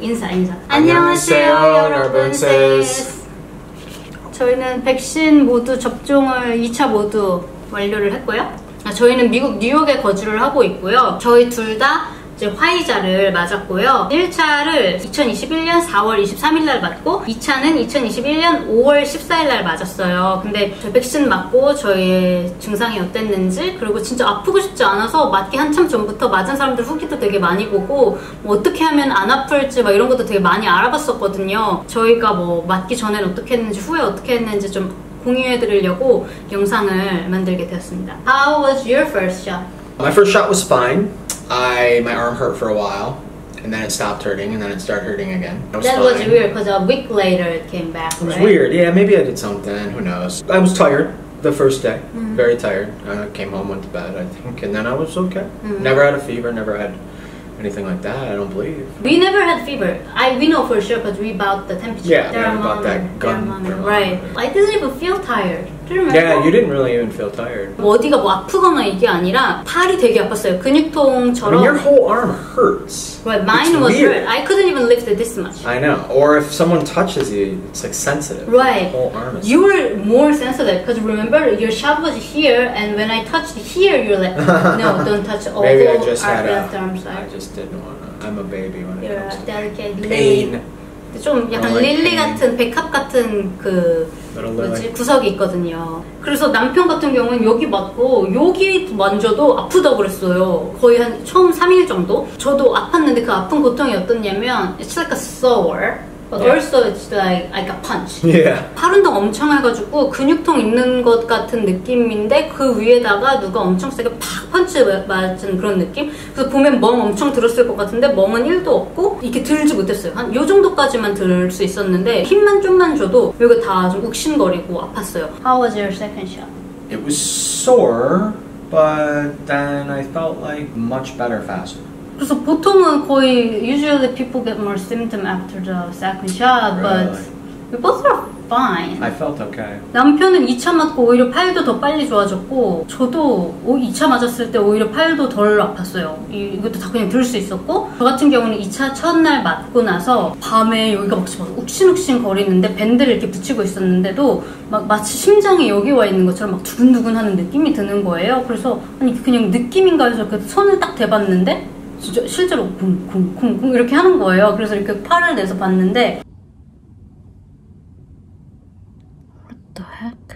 인사. 안녕하세요 여러분. 저희는 백신 모두 접종을 2차 모두 완료를 했고요. 저희는 미국 뉴욕에 거주를 하고 있고요. 저희 둘 다 이제 화이자를 맞았고요. 1차를 2021년 4월 23일 날 맞고 2차는 2021년 5월 14일 날 맞았어요. 근데 저 백신 맞고 저희의 증상이 어땠는지, 그리고 진짜 아프고 싶지 않아서 맞기 한참 전부터 맞은 사람들 후기도 되게 많이 보고 뭐 어떻게 하면 안 아플지 막 이런 것도 되게 많이 알아봤었거든요. 저희가 뭐 맞기 전에는 어떻게 했는지 후에 어떻게 했는지 좀 공유해드리려고 영상을 만들게 되었습니다. How was your first shot? My first shot was fine. My arm hurt for a while, and then it stopped hurting, and then it started hurting again. That was weird because a week later it came back. It was weird. Yeah, maybe I did something. Who knows? I was tired the first day. Very tired. I came home, went to bed, I think, and then I was okay. Never had a fever. Never had anything like that. I don't believe. We never had fever. We know for sure because we bought the temperature. Yeah, we bought that gun. Right. I didn't even feel tired. Do you remember? Yeah, you didn't really even feel tired. 어디가 뭐 아프거나 이게 아니라 팔이 되게 아팠어요. 근육통처럼. I mean, your whole arm hurts. Right, mine was hurt. I couldn't even lift it this much. I know. Or if someone touches you, it's like sensitive. Right. The whole arm is. You were more sensitive because remember your shot was here, and when I touched here, you're like, no, don't touch all Maybe I just had left arm side. I just didn't want to. I'm a baby when it You're comes to delicate pain. 좀 약간 릴리 같은 백합 같은 그 뭐지 구석이 있거든요. 그래서 남편 같은 경우는 여기 맞고 여기 만져도 아프다고 그랬어요. 거의 한 처음 3일 정도. 저도 아팠는데 그 아픈 고통이 어떻냐면 it's like a sore, but also it's like a punch. Yeah. 팔 운동 엄청 해가지고 근육통 있는 것 같은 느낌인데 그 위에다가 누가 엄청 세게 팍 펀치 맞은 그런 느낌? 그래서 보면 멍 엄청 들었을 것 같은데 멍은 1도 없고 이렇게 들지 못했어요. 한 요 정도까지만 들 수 있었는데 힘만 좀만 줘도 여기 다 좀 욱신거리고 아팠어요. How was your second shot? It was sore, but then I felt like much better faster. 그래서 보통은 거의 usually people get more symptom after the second shot, but we both are fine. I felt okay. 남편은 2차 맞고 오히려 팔도 더 빨리 좋아졌고 저도 2차 맞았을 때 오히려 팔도 덜 아팠어요. 이것도 다 그냥 들 수 있었고 저 같은 경우는 2차 첫날 맞고 나서 밤에 여기가 막 욱신욱신 거리는데 밴드를 이렇게 붙이고 있었는데도 막 마치 심장이 여기 와 있는 것처럼 막 두근두근 하는 느낌이 드는 거예요. 그래서 아니 그냥 느낌인가 해서 그 손을 딱 대봤는데 진짜 실제로 쿵쿵쿵쿵 이렇게 하는 거예요. 그래서 이렇게 팔을 내서 봤는데 What the heck?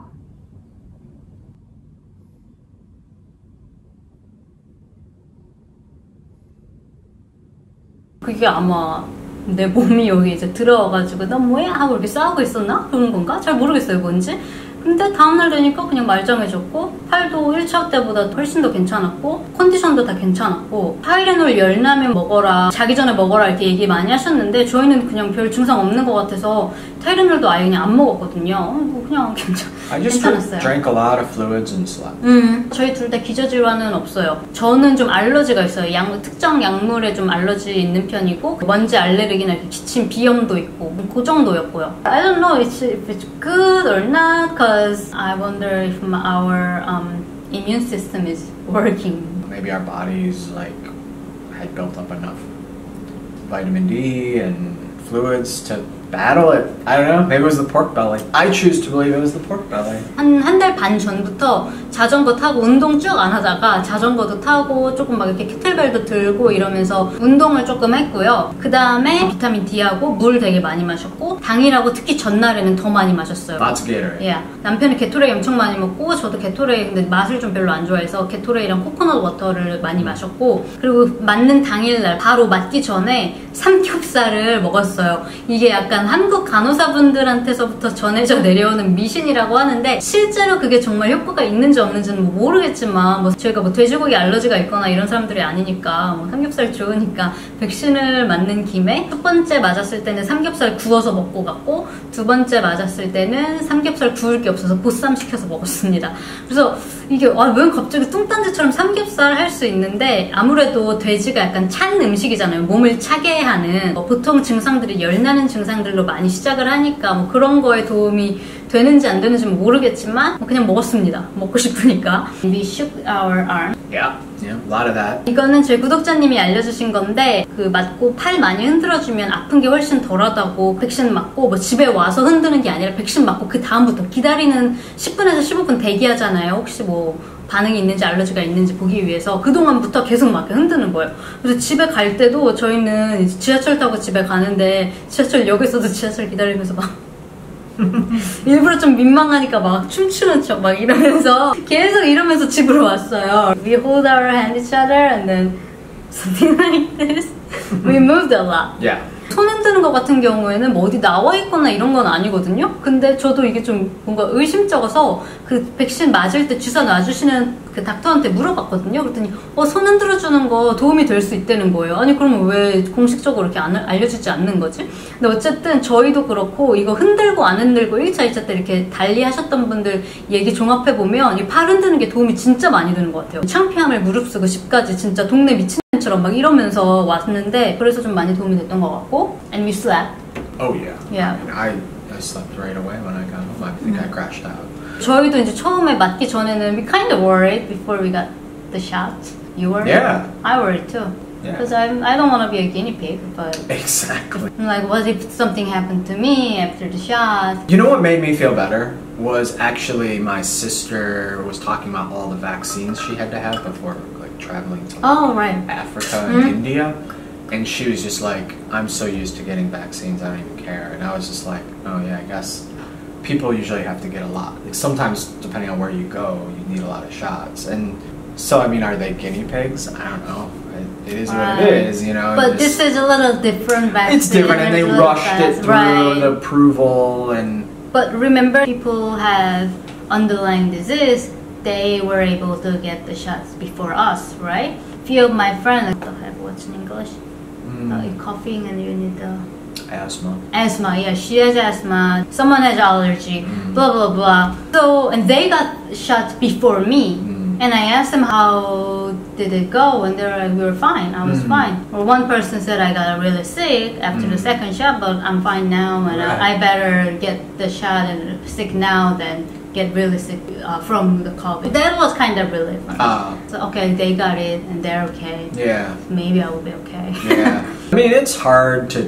그게 아마 내 몸이 여기 이제 들어와가지고 나 뭐야? 하고 이렇게 싸우고 있었나? 그런 건가? 잘 모르겠어요 뭔지. 근데 다음날 되니까 그냥 말짱해졌고 팔도 1차 때보다 훨씬 더 괜찮았고 컨디션도 다 괜찮았고 타이레놀 열나면 먹어라 자기 전에 먹어라 이렇게 얘기 많이 하셨는데 저희는 그냥 별 증상 없는 것 같아서 타이레놀도 아예 그냥 안 먹었거든요. 그냥 I just 괜찮았어요. drank a lot of fluids and slept. 저희 둘 다 기저질환은 없어요. 저는 좀 알러지가 있어요. 특정 약물에 좀 알러지 있는 편이고 먼지 알레르기나 이렇게 기침 비염도 있고 그 정도였고요. I don't know if it's good or not because I wonder if our immune system is working. Maybe our bodies had built up enough vitamin D and fluids to battle it. I don't know. Maybe it was the pork belly. I choose to believe it was the pork belly. 한 달 반 전부터 자전거 타고 운동 쭉 안 하다가 자전거도 타고 조금 막 이렇게 케틀벨도 들고 이러면서 운동을 조금 했고요. 그 다음에 비타민 D하고 물 되게 많이 마셨고 당일하고 특히 전날에는 더 많이 마셨어요. Lots of Gatorade. Yeah. 남편이 게토레이 엄청 많이 먹고 저도 게토레이 근데 맛을 좀 별로 안 좋아해서 게토레이랑 코코넛 워터를 많이 마셨고 그리고 맞는 당일날 바로 맞기 전에 삼겹살을 먹었어요. 이게 약간 한국 간호사분들한테서부터 전해져 내려오는 미신이라고 하는데 실제로 그게 정말 효과가 있는지 없는지는 모르겠지만 뭐 저희가 뭐 돼지고기 알러지가 있거나 이런 사람들이 아니니까 뭐 삼겹살 좋으니까 백신을 맞는 김에 첫 번째 맞았을 때는 삼겹살 구워서 먹고 갔고 두 번째 맞았을 때는 삼겹살 구울 게 없어서 보쌈 시켜서 먹었습니다. 그래서 이게 왜 갑자기 뚱딴지처럼 삼겹살 할 수 있는데 아무래도 돼지가 약간 찬 음식이잖아요. 몸을 차게 하는 보통 증상들이 열나는 증상들로 많이 시작을 하니까 뭐 그런 거에 도움이 되는지 안 되는지 모르겠지만 그냥 먹었습니다. 먹고 싶으니까. We shook our arm. Yeah, yeah, a lot of that. 이거는 저희 구독자님이 알려주신 건데 그 맞고 팔 많이 흔들어주면 아픈 게 훨씬 덜하다고 백신 맞고 뭐 집에 와서 흔드는 게 아니라 백신 맞고 그 다음부터 기다리는 10분에서 15분 대기하잖아요. 혹시 뭐 반응이 있는지 알러지가 있는지 보기 위해서 그동안부터 계속 막 흔드는 거예요. 그래서 집에 갈 때도 저희는 이제 지하철 타고 집에 가는데 지하철역에서도 지하철 기다리면서 막 일부러 좀 민망하니까 막 춤추는 척 막 이러면서 계속 이러면서 집으로 왔어요. We hold our hand each other and then something like this. We moved a lot. Yeah. 손 흔드는 것 같은 경우에는 뭐 어디 나와 있거나 이런 건 아니거든요. 근데 저도 이게 좀 뭔가 의심쩍어서 그 백신 맞을 때 주사 놔주시는 그 닥터한테 물어봤거든요. 그랬더니 손 흔들어 주는 거 도움이 될 수 있다는 거예요. 아니 그러면 왜 공식적으로 이렇게 알려주지 않는 거지? 근데 어쨌든 저희도 그렇고 이거 흔들고 안 흔들고 1차, 2차 때 이렇게 달리 하셨던 분들 얘기 종합해보면 이 팔 흔드는 게 도움이 진짜 많이 되는 것 같아요. 창피함을 무릅쓰고 집까지 진짜 동네 미친처럼 막 이러면서 왔는데 그래서 좀 많이 도움이 됐던 것 같고. And we slept. Oh yeah. Yeah. I mean, I slept right away when I got home. I think I crashed out. 저희도 이제 처음에 맞기 전에는 we kind of worried before we got the shot. You worried? Yeah. I worried too. Yeah. Because I don't want to be a guinea pig, but Exactly. I'm like, what if something happened to me after the shot? You know what made me feel better was actually my sister was talking about all the vaccines she had to have before like traveling to Right. Africa and India. And she was just like, I'm so used to getting vaccines, I don't even care. And I was just like, oh yeah, I guess people usually have to get a lot. Like sometimes, depending on where you go, you need a lot of shots. And so, I mean, are they guinea pigs? I don't know. It is what it is, you know. But this is a little different vaccine. It's different, and they It's rushed it through right. the approval and. But remember, people have underlying disease. They were able to get the shots before us, right? Few of my friends have what's in English? You're coughing and you need the Asthma. asthma. Yeah, she has asthma. Someone has allergy. Blah blah blah. So and they got shots before me. And I asked them how did it go, and they're like, we were fine. I was fine. Or one person said I got really sick after the second shot, but I'm fine now, and I better get the shot and sick now than get really sick from the COVID. That was kind of relief. So okay, they got it and they're okay. Yeah. Maybe I will be okay. Yeah. I mean, it's hard to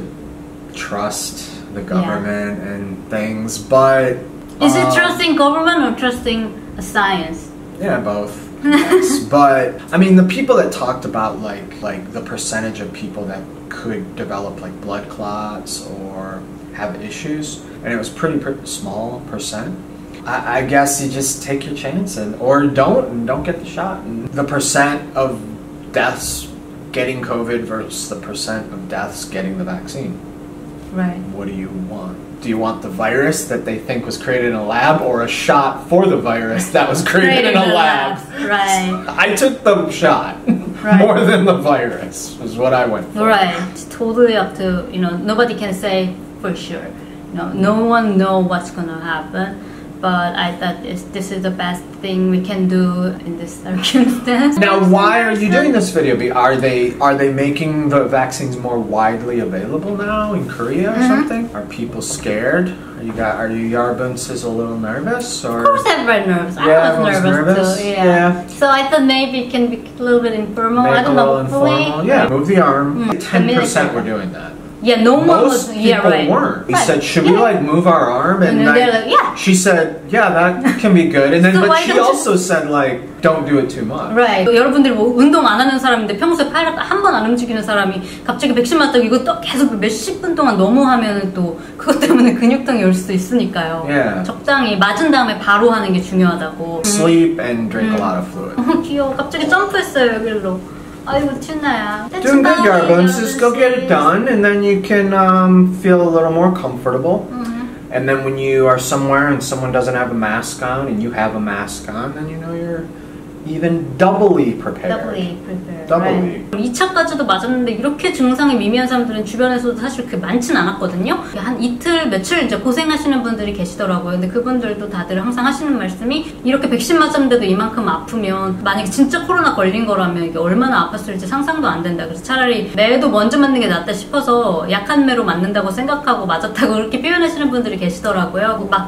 trust the government and things, but is it trusting government or trusting science? Yeah, both. Yes. But I mean, the people that talked about like the percentage of people that could develop like blood clots or have issues, and it was pretty small percent. I guess you just take your chance or don't get the shot. And the percent of deaths getting COVID versus the percent of deaths getting the vaccine. Right. What do you want? Do you want the virus that they think was created in a lab or a shot for the virus that was created in a lab? Right. I took the shot more than the virus is what I went for. Right. It's totally up to, nobody can say for sure. No one know what's going to happen. But I thought this is the best thing we can do in this circumstance. Now, why are you doing this video? Are they making the vaccines more widely available now in Korea or something? Are people scared? Are you Yarbunsis a little nervous? Or? Of course, everybody nervous. Yeah, I was nervous too. Yeah. So I thought maybe it can be a little bit informal. I don't know. Hopefully. Yeah, move the arm. 10% were doing that. Yeah, no one Most was. people weren't. He said, "Should we like move our arm?" And they're like, "Yeah." She said, "Yeah, that can be good." And then, So but why she don't also said, like, "Don't do it too much." Right. 여러분들이 뭐 운동 안 하는 사람인데 평소에 팔 한 번 안 움직이는 사람이 갑자기 백신 맞다고 이거 또 계속 몇십 분 동안 너무 하면은 또 그것 때문에 근육통이 올 수도 있으니까요. Yeah. 적당히 맞은 다음에 바로 하는 게 중요하다고. Sleep and drink a lot of fluid. 귀여워. 갑자기 점프했어요 여기로. 아이고 춘나야. Doing good, Yarbun's. Just go get it done, and then you can feel a little more comfortable. And then when you are somewhere and someone doesn't have a mask on, and you have a mask on, then you know you're even doubly prepared. Doubly prepared. Doubly. Right. 2차까지도 맞았는데 이렇게 증상이 미미한 사람들은 주변에서도 사실 그렇게 많진 않았거든요. 한 이틀, 며칠 이제 고생하시는 분들이 계시더라고요. 근데 그분들도 다들 항상 하시는 말씀이 이렇게 백신 맞았는데도 이만큼 아프면 만약에 진짜 코로나 걸린 거라면 이게 얼마나 아팠을지 상상도 안 된다. 그래서 차라리 매도 먼저 맞는 게 낫다 싶어서 약한 매로 맞는다고 생각하고 맞았다고 그렇게 표현하시는 분들이 계시더라고요. 맞기로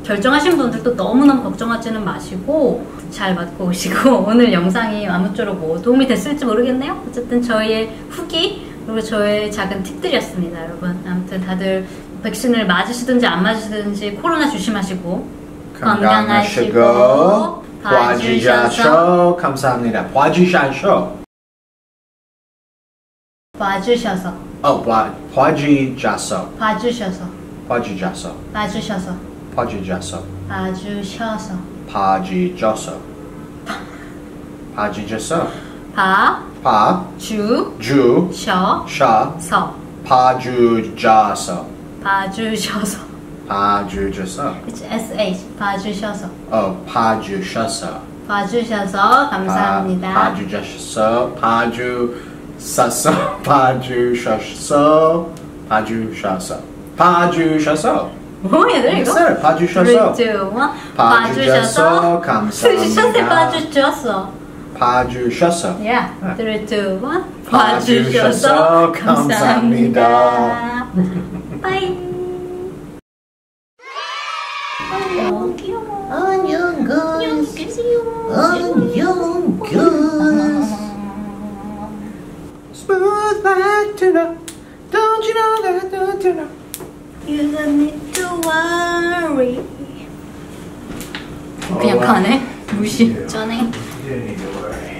결정하신 분들도 너무너무 걱정하지는 마시고 잘 맞고 오시고 오늘 영상이 아무쪼록 뭐 도움이 됐을지 모르겠네요. 어쨌든 저희의 후기 그리고 저의 작은 팁들이었습니다, 여러분. 아무튼 다들 백신을 맞으시든지 안 맞으시든지 코로나 조심하시고 건강하시고 봐주셔서 감사합니다. 봐주셔서 봐주셔서 봐주셔서 봐주셔서 봐주셔서 봐주셔서 봐주셔서 봐주셔서 봐주셔서 봐주셔서 봐주셔서 봐주셔서 봐주셔서 봐주셔서 봐주셔서 It's SH 봐주셔서 봐주셔서 봐주셔서 감사합니다. 봐주셔서 봐주셔서 봐주셔서 뭐 해야 돼 이거? 봐주셔서 3, 2, 1 봐주셔서 감사합니다. 봐주셔서 봐주셔서 Yeah 3, 2, 1 봐주셔서 감사합니다. 빠이 안녕 귀여워 안녕 guys. 귀여워 안녕 guys. Smooth like tuna. Don't you know that? Don't you know? You don't need to worry 그냥 가네? 무시 전에 You don't need to worry.